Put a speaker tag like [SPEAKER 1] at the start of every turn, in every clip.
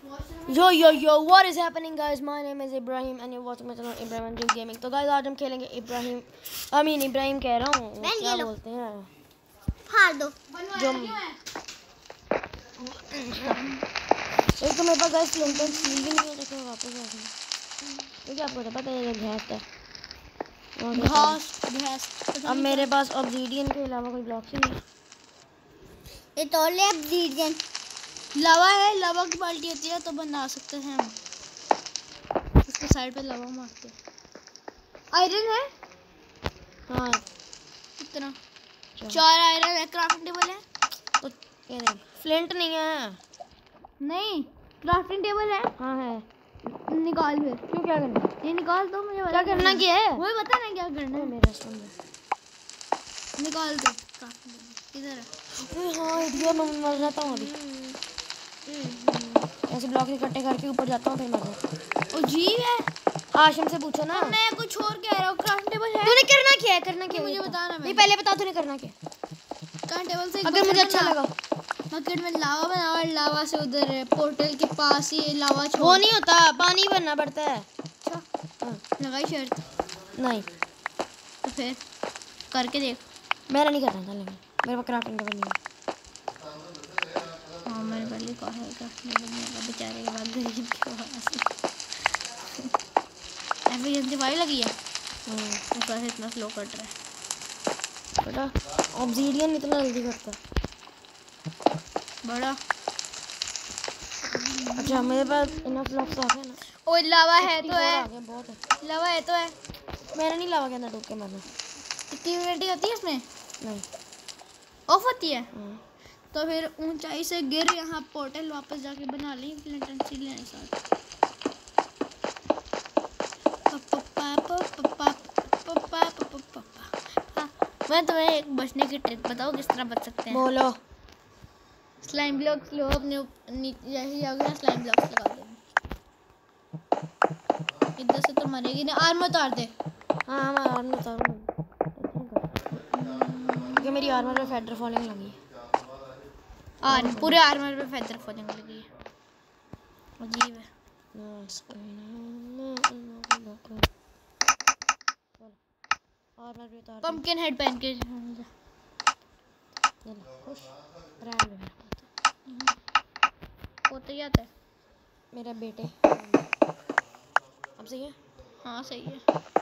[SPEAKER 1] Yo, what is happening guys? My name is Ibrahim and you're watching my channel Ibrahim and Dream Gaming. तो guys आज हम खेलेंगे इब्राहिम कह रहा हूँ क्या बोलते हैं
[SPEAKER 2] हार दो
[SPEAKER 1] जो एक तो मेरे पास गाइस फ्लिंटन स्टील भी नहीं है तो वापस आ गए क्योंकि आपको तो पता है ये घास अब मेरे पास ऑब्सीडियन के अलावा कोई ब्लॉक्स ही नहीं है।
[SPEAKER 2] ये तो ले ऑब्सीडियन
[SPEAKER 3] लावा है, लावा की बाल्टी होती है तो बना सकते हैं हम उसके साइड पे लावा मारते हैं। आयरन है
[SPEAKER 1] हाँ
[SPEAKER 3] कितना 4 आयरन है। क्राफ्टिंग टेबल है
[SPEAKER 1] तो ये देख फ्लिंट नहीं है।
[SPEAKER 3] नहीं क्राफ्टिंग टेबल है।
[SPEAKER 1] हाँ है
[SPEAKER 3] निकाल फिर
[SPEAKER 1] क्यों क्या करना
[SPEAKER 3] ये निकाल दो मुझे
[SPEAKER 1] क्या करना क्या है
[SPEAKER 3] वही बता ना क्या करना है।
[SPEAKER 1] मेरे रेस्टोरेंट में
[SPEAKER 3] निकाल दो क्राफ्टिंग टेबल इधर है।
[SPEAKER 1] हाँ इधर मैं मर जाता हूँ अभी ऐसे ब्लॉक इकट्ठे करके ऊपर जाता हूँ फिर मर जाता हूँ।
[SPEAKER 3] जी है
[SPEAKER 1] आशिम से पूछो ना
[SPEAKER 3] मैं कुछ और कह रहा हूँ। क्राफ्टिंग टेबल है
[SPEAKER 1] तूने करना क्या
[SPEAKER 3] मुझे बताना
[SPEAKER 1] नहीं पहले बता तूने करना क्या
[SPEAKER 3] क्राफ्टिंग टेबल से
[SPEAKER 1] अगर मुझे अच्छा लगा
[SPEAKER 3] बकेट में लावा बना और लावा से उधर पोर्टल के पास ही लावा छोड़।
[SPEAKER 1] वो नहीं होता पानी भरना पड़ता है।
[SPEAKER 3] अच्छा
[SPEAKER 1] हाँ।
[SPEAKER 3] लगाई शर्त
[SPEAKER 1] नहीं
[SPEAKER 3] तो फिर करके देख।
[SPEAKER 1] मेरा नहीं करना था लेकिन मेरे पास क्राफ्टिंग टेबल नहीं है।
[SPEAKER 3] हाँ मैंने पहले कहा है क्राफ्टिंग टेबल मेरा बेचारे के बाद गरीब के पास एफिशिएंसी 5 लगी है। उसका इतना स्लो कट रहा है
[SPEAKER 1] बेटा ऑब्सीडियन इतना जल्दी करता है
[SPEAKER 3] बड़ा।
[SPEAKER 1] अच्छा मेरे पास इनफ ब्लॉक्स आ गए ना।
[SPEAKER 3] ओ लावा है तो है
[SPEAKER 1] आ गए बहुत है
[SPEAKER 3] लावा है तो है।
[SPEAKER 1] मेरा नहीं लावा के अंदर डूब के मरना।
[SPEAKER 3] एक्टिविटी होती है इसमें
[SPEAKER 1] नहीं
[SPEAKER 3] ऑफ होती है तो फिर ऊंचाई से गिर यहाँ पोर्टल वापस जाके बना ली फ्लिंटन स्टील लेने साथ। मैं तुम्हें एक बचने की ट्रिक बताऊँ किस तरह बच सकते हैं।
[SPEAKER 1] बोलो
[SPEAKER 3] स्लाइम ब्लॉक्स लो अपने नीचे जैसे जाओगे ना स्लाइम ब्लॉक्स लगा दो इधर से तो मरेगी ना। आर्मर उतार दे।
[SPEAKER 1] हाँ मैं आर्मर उतारूँ क्योंकि मेरी आर्मर में फेदर फॉलिंग लगी है।
[SPEAKER 3] पूरे आर्मर पे फेदर फॉलिंग लगी है अजीब है।
[SPEAKER 1] आर्मर भी उतार
[SPEAKER 3] पंपकिन हेड पहन के
[SPEAKER 1] खुश रैंड में
[SPEAKER 3] होते जाता है
[SPEAKER 1] मेरा बेटे अब सही है।
[SPEAKER 3] हाँ सही है।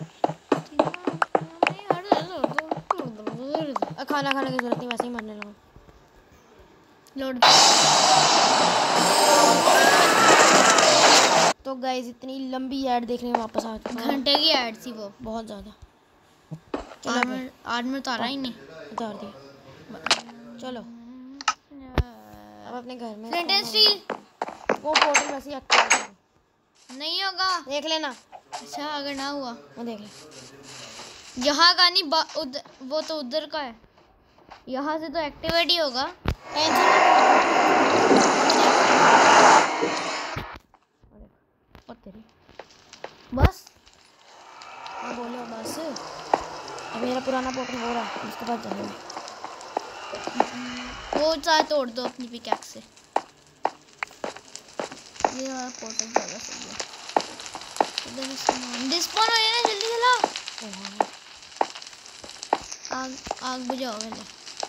[SPEAKER 1] खाना खाने की जरूरत नहीं वैसे ही मरने लगा।
[SPEAKER 3] लोड
[SPEAKER 1] तो गाइस इतनी लंबी ऐड देखने में वापस आ चुका है।
[SPEAKER 3] घंटे की ऐड थी वो
[SPEAKER 1] बहुत ज़्यादा।
[SPEAKER 3] आर्मर उतारा ही नहीं
[SPEAKER 1] उतार दिया। चलो अब अपने घर में
[SPEAKER 3] फ्लिंटन स्टील
[SPEAKER 1] वो पोर्टल वैसे ही एक्टिव
[SPEAKER 3] नहीं होगा
[SPEAKER 1] देख लेना।
[SPEAKER 3] अच्छा अगर ना हुआ
[SPEAKER 1] वो देख ले
[SPEAKER 3] यहाँ का नहीं वो तो उधर का है। यहाँ से तो एक्टिवेट ही होगा।
[SPEAKER 1] तेरी
[SPEAKER 3] बस
[SPEAKER 1] हाँ बोलो बस अब मेरा पुराना पोर्टल हो रहा है उसके बाद जाएंगे।
[SPEAKER 3] वो चाहे तोड़ दो अपनी पिकैक्स से। ये वाला पोर्टल ज़्यादा सही है। इधर सामान डिस्पॉन हो जाए ना जल्दी चलो। आग बुझाओ पहले।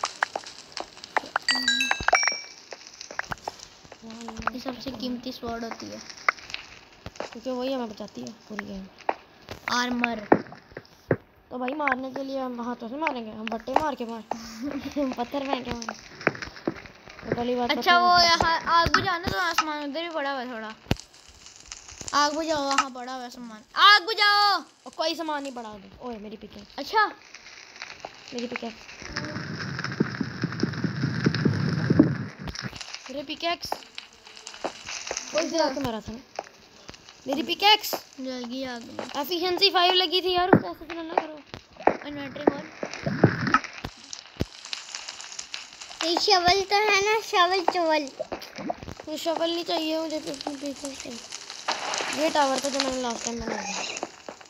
[SPEAKER 3] ये सबसे कीमती स्वॉर्ड होती है
[SPEAKER 1] क्योंकि वही हमें बचाती है पूरी गेम।
[SPEAKER 3] आर्मर
[SPEAKER 1] तो भाई मारने के लिए हम हाथों से मारेंगे हम बट्टे मार के पत्थर फेंक के मारेंगे पहली बात।
[SPEAKER 3] अच्छा वो यहाँ आग बुझाना तो आसमान उधर भी पड़ा हुआ थोड़ा। आग बुझाओ वहाँ पड़ा हुआ सामान। आग बुझाओ
[SPEAKER 1] और कोई सामान नहीं पड़ा दो। ओए मेरी पिकैक्स
[SPEAKER 3] अच्छा
[SPEAKER 1] मेरी पिकैक्स मेरी पिकैक्स कोई से आके मारा था मेरी पिकैक्स
[SPEAKER 3] जल्दी आग में
[SPEAKER 1] एफिशिएंसी 5 लगी थी यार उसको ऐसे तो ना करो।
[SPEAKER 3] इन्वेंटरी खोल।
[SPEAKER 2] ये शवल तो है ना शवल
[SPEAKER 1] तो शवल नहीं चाहिए मुझे पिकैक्स चाहिए। ये टावर था जो मैंने लास्ट टाइम बनाया था।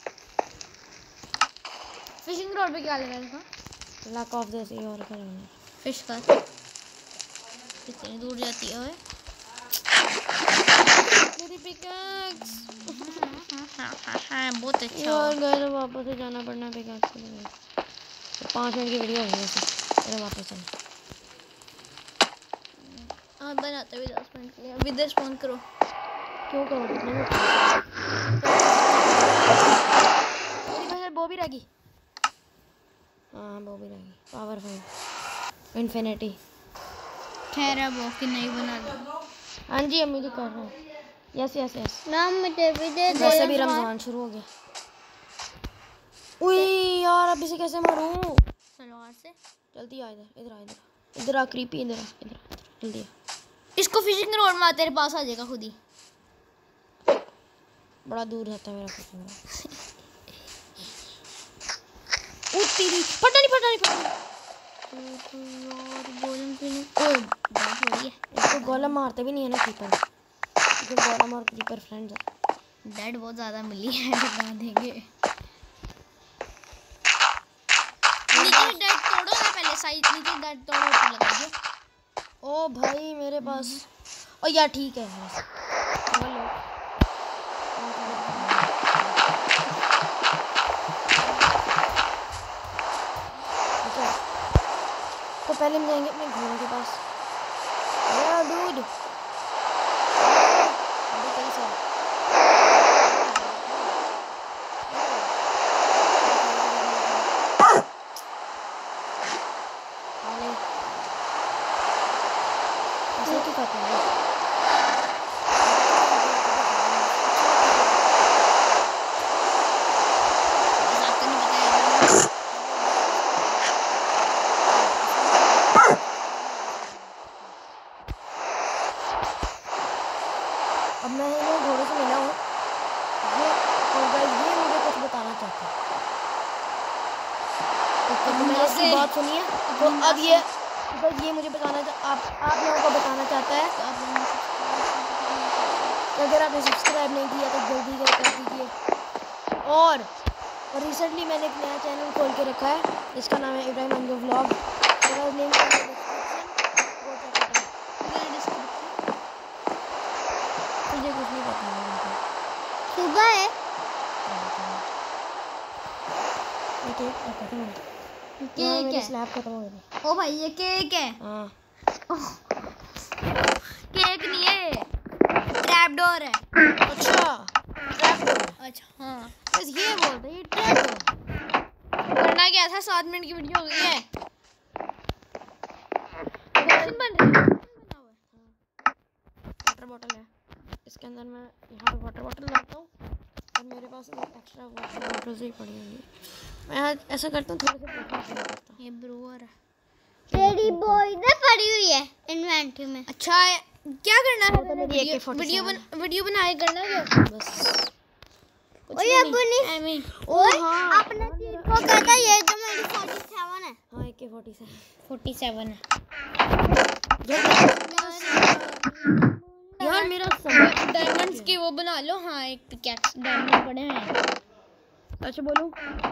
[SPEAKER 3] फिशिंग रॉड पे क्या लगा इसका
[SPEAKER 1] लक ऑफ द सी और करेंगे
[SPEAKER 3] फिश का कितनी दूर जाती है। बहुत अच्छा
[SPEAKER 1] यार घर वापस से जाना पड़ना बेकार से। 5 मिनट की वीडियो हो गई है वापस चल।
[SPEAKER 3] हाँ बनाते भी 10 मिनट के लिए। अभी 10 फोन करो।
[SPEAKER 1] क्यों करो कितने में मेरी वजह वो भी रहेगी। हाँ वो भी रहेगी पावरफुल इन्फिनिटी।
[SPEAKER 3] खैर अब वो कि नहीं बना लो।
[SPEAKER 1] हाँ जी अम्मी जी कर रहे हैं। Yes yes yes.
[SPEAKER 2] नाम मुझे भी दे दे।
[SPEAKER 1] वैसे भी रमजान शुरू हो गया। उई यार अब इसे कैसे मारूं?
[SPEAKER 3] तलवार से।
[SPEAKER 1] जल्दी आ इधर इधर आ इधर इधर आ क्रीपी इधर आ इधर जल्दी आ।
[SPEAKER 3] इसको फिशिंग रोड में तेरे पास आ जाएगा खुद ही।
[SPEAKER 1] बड़ा दूर रहता है मेरा फिशिंग। तेरी फटा नहीं
[SPEAKER 3] यार गोलम क्यों नहीं? ओह बहुत बढ़िया।
[SPEAKER 1] इसको गोला मारते भी नहीं है ना क्रीपर। इसको गोला और क्रीपर फ्रेंड्स है।
[SPEAKER 3] डेड बहुत ज़्यादा मिली है बता देंगे। नीचे डेड तोड़ो ना पहले। साइड नीचे डेड तोड़ो ऊपर लगा दो।
[SPEAKER 1] ओ भाई मेरे पास ओ यार ठीक है तो पहले हम जाएंगे अपने घोड़े के पास। यार डूड अभी कैसे ऐसे क्यों करते हैं?
[SPEAKER 3] आपको नहीं पता।
[SPEAKER 1] अब मैं इन घोड़े से मिला हूँ ये मुझे कुछ बताना चाहता है। तो मैंने इसकी बात सुनी है तो अब ये मुझे बताना आप लोगों को बताना चाहता है कि अगर आपने सब्सक्राइब नहीं किया तो जल्दी कर दीजिए। और रिसेंटली मैंने एक नया चैनल खोल के रखा है जिसका नाम है इब्राहिम अंजू व्लॉग। मुझे कुछ नहीं पता है।
[SPEAKER 2] सुबह है।
[SPEAKER 1] केक है। स्लैब खत्म हो गई।
[SPEAKER 3] ओ भाई ये केक है।
[SPEAKER 1] हाँ
[SPEAKER 3] केक नहीं है ट्रैप डोर है।
[SPEAKER 1] अच्छा ट्रैप डोर।
[SPEAKER 3] अच्छा हाँ
[SPEAKER 1] बस ये बोलते हैं ये ट्रैप डोर।
[SPEAKER 3] करना क्या था? 7 मिनट की वीडियो हो गई है।
[SPEAKER 1] वाटर बॉटल है इसके अंदर। मैं यहाँ पे वाटर बॉटल रखता हूँ और मेरे पास एक्स्ट्रा वाटर बॉटल ही पड़ी होंगी। मैं ऐसा करता हूँ थोड़े से करता हूँ।
[SPEAKER 3] ये ब्रूअर है।
[SPEAKER 2] तेरी बॉय ने पड़ी हुई है इन्वेंटरी में।
[SPEAKER 3] अच्छा है। क्या करना है?
[SPEAKER 1] तो मेरी AK-47
[SPEAKER 3] वीडियो बनाए करना क्या?
[SPEAKER 1] बस
[SPEAKER 2] ओए अपनी
[SPEAKER 3] आई मीन
[SPEAKER 1] ओए हाँ
[SPEAKER 2] अपने तीर को कहता ये तो मेरी 47 है।
[SPEAKER 1] हाँ AK-47
[SPEAKER 3] 47 है।
[SPEAKER 1] यार मेरा
[SPEAKER 3] डायमंड्स की वो बना लो। हाँ एक पिकैक्स डायमंड पड़े हैं।
[SPEAKER 1] सच बोलूं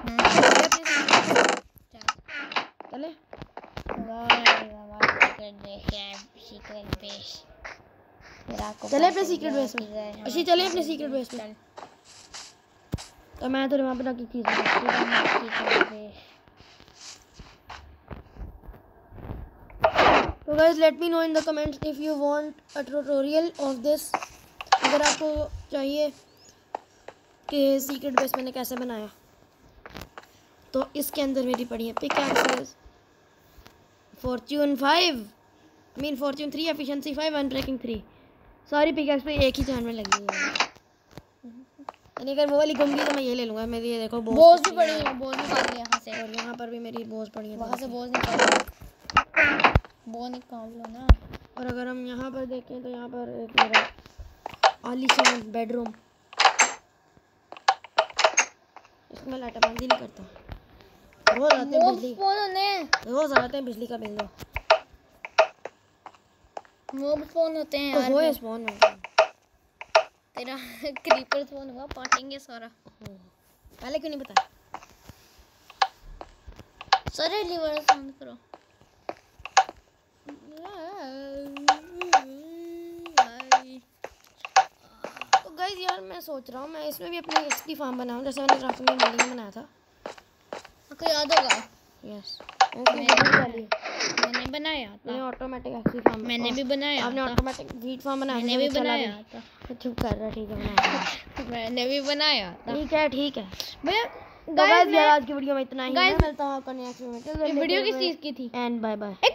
[SPEAKER 1] चले चले अपने सीक्रेट बेस में। अच्छी चले अपने सीक्रेट बेस में। तो मैं तो वहाँ पे जाके चीज़ तो guys let me know in the comments if you want a tutorial of this. अगर आपको चाहिए कि सीक्रेट बेस मैंने कैसे बनाया तो इसके अंदर मेरी पड़ी है pickaxes fortune 5 mean fortune 3 efficiency 5 unbreaking 3 सारी पिकैक्स पे एक ही चैन में लगी है। यानी अगर वो वाली गंगी तो मैं ये ले लूँगा। मेरी ये देखो
[SPEAKER 3] बोझ भी पड़ी है। बोझ निकाल लिया यहाँ से।
[SPEAKER 1] और यहाँ पर भी मेरी बोझ पड़ी है।
[SPEAKER 3] वहाँ से बोझ निकाल लो ना।
[SPEAKER 1] और अगर हम यहाँ पर देखें तो यहाँ पर एक मेरा आलीशान बेडरूम। इसको मैं लाइट बंद ही नहीं करता। रोज आते हैं बिजली। रोज आते हैं बिजली का बिल दो।
[SPEAKER 3] मोब फोन होते हैं
[SPEAKER 1] तो
[SPEAKER 3] यार।
[SPEAKER 1] वो स्पॉन में
[SPEAKER 3] तेरा क्रीपर फोन हुआ पाटेंगे सारा।
[SPEAKER 1] पहले क्यों नहीं बताया?
[SPEAKER 3] सारे लीवर साउंड करो।
[SPEAKER 1] गाइस यार मैं सोच रहा हूँ मैं इसमें भी अपने एक्सपी फार्म बनाऊँ, जैसे मैंने क्राफ्टिंग बिल्डिंग में बनाया था।
[SPEAKER 3] आपको याद होगा?
[SPEAKER 1] यस
[SPEAKER 3] मैंने बनाया था।
[SPEAKER 1] मैंने ऑटोमेटिक एक्सपी फार्म
[SPEAKER 3] मैंने भी बनाया
[SPEAKER 1] आपने
[SPEAKER 3] था।
[SPEAKER 1] ऑटोमेटिक वीट फार्म बनाया?
[SPEAKER 3] मैंने भी बनाया था।
[SPEAKER 1] तो चुप कर रहा, ठीक है बनाया।
[SPEAKER 3] मैंने भी बनाया था
[SPEAKER 1] ठीक है
[SPEAKER 3] भैया।
[SPEAKER 1] गाइस यार आज की वीडियो में इतना ही है।
[SPEAKER 3] guys,
[SPEAKER 1] मिलता हूँ आपका नेक्स्ट वीडियो में।
[SPEAKER 3] ये वीडियो किस चीज़ की थी?
[SPEAKER 1] And bye bye.